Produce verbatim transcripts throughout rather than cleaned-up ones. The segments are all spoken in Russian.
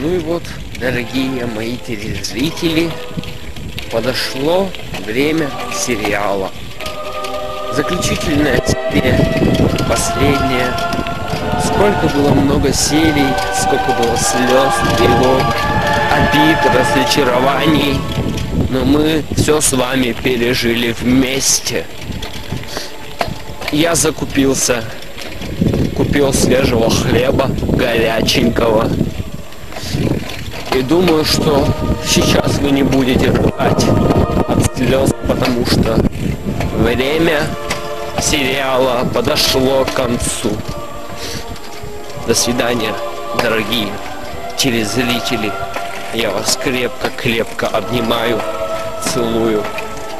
Ну и вот, дорогие мои телезрители, подошло время сериала. Заключительная серия, последняя. Сколько было много серий, сколько было слез, тревог, обид, разочарований. Но мы все с вами пережили вместе. Я закупился, купил свежего хлеба, горяченького. И думаю, что сейчас вы не будете рыдать от слез, потому что время сериала подошло к концу. До свидания, дорогие телезрители. Я вас крепко-крепко обнимаю, целую.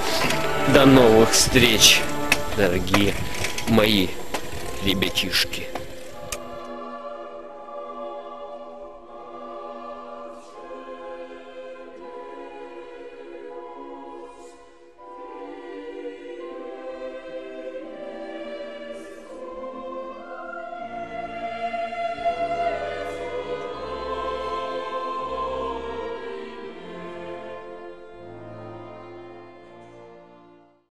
До новых встреч, дорогие мои ребятишки.